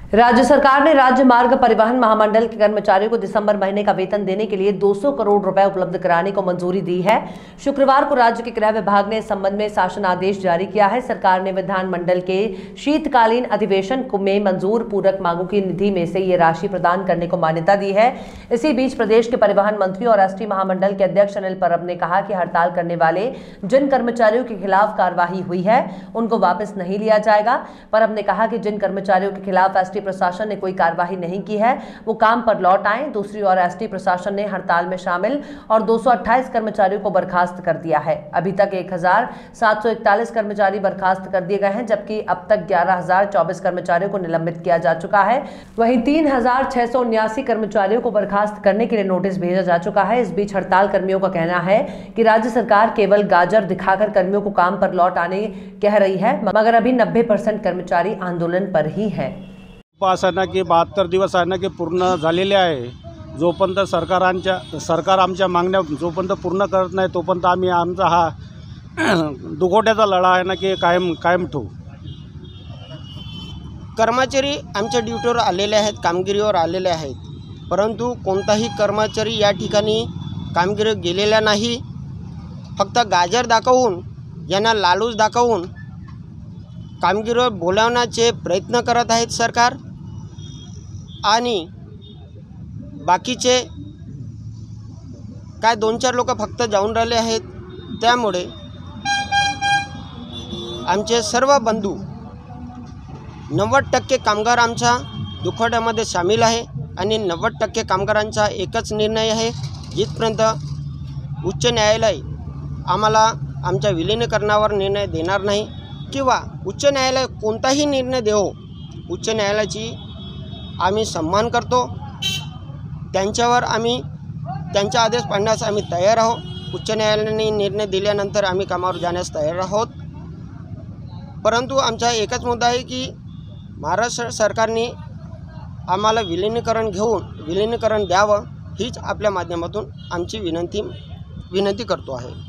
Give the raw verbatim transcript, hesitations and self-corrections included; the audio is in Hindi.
राज्य सरकार ने राज्य मार्ग परिवहन महामंडल के कर्मचारियों को दिसंबर महीने का वेतन देने के लिए दो सौ करोड़ रुपए उपलब्ध कराने को मंजूरी दी है। शुक्रवार को राज्य के गृह विभाग ने इस संबंध में शासन आदेश जारी किया है। सरकार ने विधानमंडल के शीतकालीन अधिवेशन में मंजूर पूरक मांगों की निधि में से ये राशि प्रदान करने को मान्यता दी है। इसी बीच प्रदेश के परिवहन मंत्री और एसटी महामंडल के अध्यक्ष अनिल परब ने कहा कि हड़ताल करने वाले जिन कर्मचारियों के खिलाफ कार्रवाई हुई है उनको वापस नहीं लिया जाएगा। परब ने कहा कि जिन कर्मचारियों के खिलाफ एसटी प्रशासन ने कोई कार्रवाई नहीं की है वो काम पर लौट आए। दूसरी ओर एसटी प्रशासन ने हड़ताल में शामिल और दो सौ अट्ठाईस कर्मचारियों को बर्खास्त कर दिया है। अभी तक एक हजार सात सौ इकतालीस कर्मचारी बर्खास्त कर दिए गए हैं, जबकि अब तक ग्यारह हजार चौबीस कर्मचारियों को निलंबित किया जा चुका है। वहीं तीन हजार छह सौ उन्यासी कर्मचारियों को बर्खास्त करने के लिए नोटिस भेजा जा चुका है। इस बीच हड़ताल कर्मियों का कहना है कि राज्य सरकार केवल गाजर दिखाकर कर्मियों को काम पर लौट आने कह रही है, मगर अभी नब्बे परसेंट कर्मचारी आंदोलन पर ही है। पास आहे ना की बहात्तर दिवस आहे ना की पूर्ण झालेले आहे। जोपर्यंत सरकारांच्या सरकार आमच्या मागण्या जोपर्यंत पूर्ण करत नाही तोपर्यंत आम्ही आमचा हा दुखवट्याचा लढा आहे ना की कायम कायम ठेवू। कर्मचारी आमच्या ड्युटीवर आलेले आहेत, कामगिरीवर आलेले आहेत, परंतु कोणताही कर्मचारी या ठिकाणी कामगिरी गेलेला नाही। फक्त गाजर दाखवून यांना लालूच दाखवून कामगिरीवर बोलावण्याचे प्रयत्न करत आहेत सरकार आणि बाकीचे काय दोन चार लोक फक्त जाऊन राहिले आहेत। त्यामुळे आमचे सर्व बंधू नव्वद टक्के कामगार आमच्या दुखवट्यामध्ये सामील आहे आणि नव्वद टक्के कामगारांचा एकच निर्णय आहे, जिथपर्यंत उच्च न्यायालय आम्हाला आमच्या विलीनीकरणावर निर्णय देणार नाही किंवा उच्च न्यायालय कोणताही निर्णय देवो, उच्च न्यायालयाची आम्ही सन्मान करतो। त्यांच्यावर आम्ही त्यांचा आदेश पाळण्यास आम्ही तयार आहोत। उच्च न्यायालयाने निर्णय दिल्यानंतर आम्ही कामावर जाण्यास तयार आहोत। परंतु आमचा एकच मुद्दा आहे की महाराष्ट्र सरकारने आम्हाला विलीनीकरण घेऊन विलीनीकरण द्यावं, हीच आपल्या माध्यमातून आमची विनंती विनंती करतो आहे।